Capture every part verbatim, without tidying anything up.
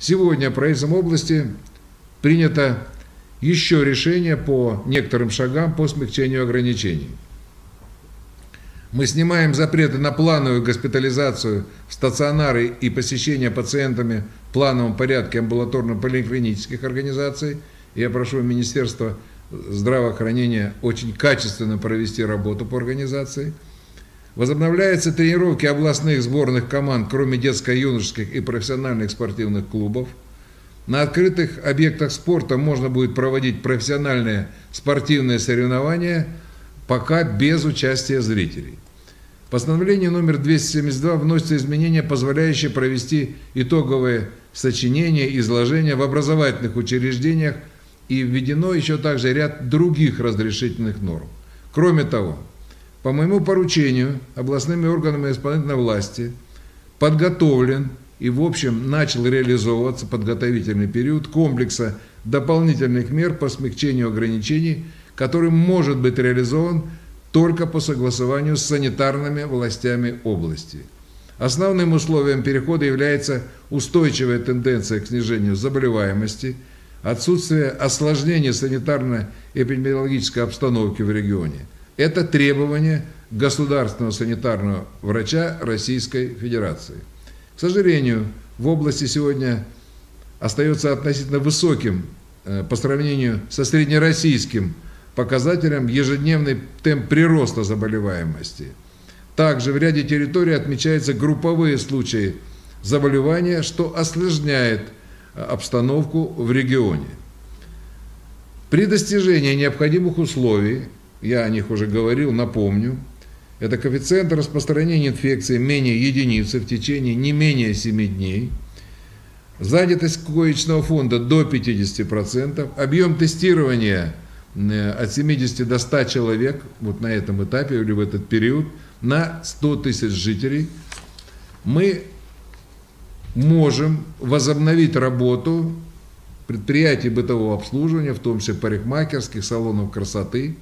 Сегодня правительством области принято еще решение по некоторым шагам по смягчению ограничений. Мы снимаем запреты на плановую госпитализацию в стационары и посещение пациентами в плановом порядке амбулаторно-поликлинических организаций. Я прошу Министерство здравоохранения очень качественно провести работу по организации. Возобновляются тренировки областных сборных команд, кроме детско-юношеских и профессиональных спортивных клубов. На открытых объектах спорта можно будет проводить профессиональные спортивные соревнования, пока без участия зрителей. В постановлении номер двести семьдесят два вносятся изменения, позволяющие провести итоговые сочинения и изложения в образовательных учреждениях, и введено еще также ряд других разрешительных норм. Кроме того, по моему поручению областными органами исполнительной власти подготовлен и в общем начал реализовываться подготовительный период комплекса дополнительных мер по смягчению ограничений, который может быть реализован только по согласованию с санитарными властями области. Основным условием перехода является устойчивая тенденция к снижению заболеваемости, отсутствие осложнений санитарно-эпидемиологической обстановки в регионе. Это требование государственного санитарного врача Российской Федерации. К сожалению, в области сегодня остается относительно высоким по сравнению со среднероссийским показателем ежедневный темп прироста заболеваемости. Также в ряде территорий отмечаются групповые случаи заболевания, что осложняет обстановку в регионе. При достижении необходимых условий, я о них уже говорил, напомню, это коэффициент распространения инфекции менее единицы в течение не менее семи дней, занятость коечного фонда до пятидесяти процентов, объем тестирования от семидесяти до ста человек, вот на этом этапе или в этот период, на сто тысяч жителей, мы можем возобновить работу предприятий бытового обслуживания, в том числе парикмахерских, салонов красоты,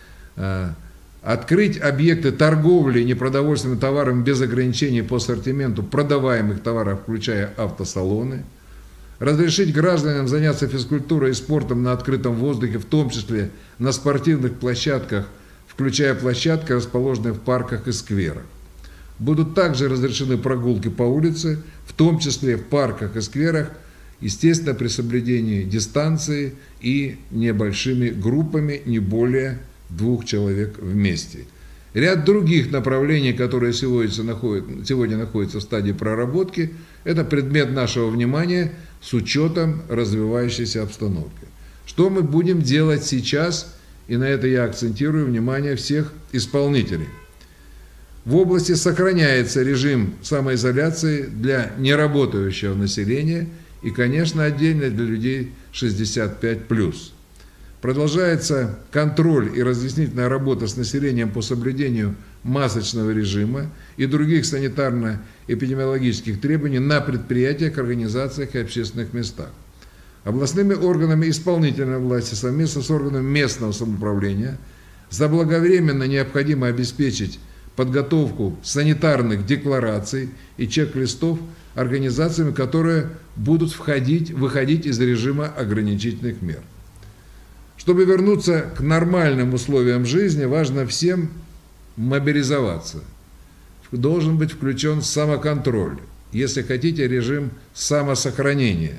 открыть объекты торговли непродовольственными товарами без ограничений по ассортименту продаваемых товаров, включая автосалоны, разрешить гражданам заняться физкультурой и спортом на открытом воздухе, в том числе на спортивных площадках, включая площадки, расположенные в парках и скверах. Будут также разрешены прогулки по улице, в том числе в парках и скверах, естественно, при соблюдении дистанции и небольшими группами, не более двух человек вместе. Ряд других направлений, которые сегодня находятся, сегодня находятся в стадии проработки, это предмет нашего внимания с учетом развивающейся обстановки. Что мы будем делать сейчас, и на это я акцентирую внимание всех исполнителей. В области сохраняется режим самоизоляции для неработающего населения и, конечно, отдельно для людей шестьдесят пять плюс. Продолжается контроль и разъяснительная работа с населением по соблюдению масочного режима и других санитарно-эпидемиологических требований на предприятиях, организациях и общественных местах. Областными органами исполнительной власти совместно с органами местного самоуправления заблаговременно необходимо обеспечить подготовку санитарных деклараций и чек-листов организациями, которые будут входить, выходить из режима ограничительных мер. Чтобы вернуться к нормальным условиям жизни, важно всем мобилизоваться. Должен быть включен самоконтроль, если хотите, режим самосохранения.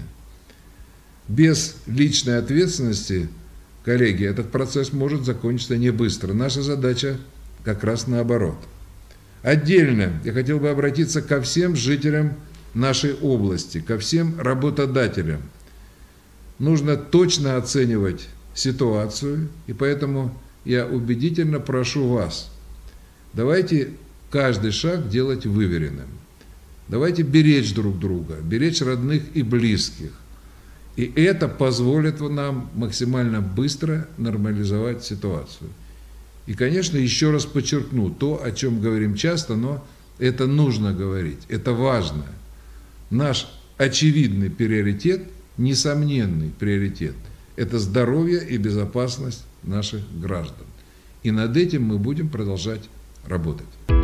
Без личной ответственности, коллеги, этот процесс может закончиться не быстро. Наша задача как раз наоборот. Отдельно я хотел бы обратиться ко всем жителям нашей области, ко всем работодателям. Нужно точно оценивать ситуацию, и поэтому я убедительно прошу вас, давайте каждый шаг делать выверенным. Давайте беречь друг друга, беречь родных и близких. И это позволит нам максимально быстро нормализовать ситуацию. И, конечно, еще раз подчеркну то, о чем говорим часто, но это нужно говорить, это важно. Наш очевидный приоритет, несомненный приоритет – это здоровье и безопасность наших граждан. И над этим мы будем продолжать работать.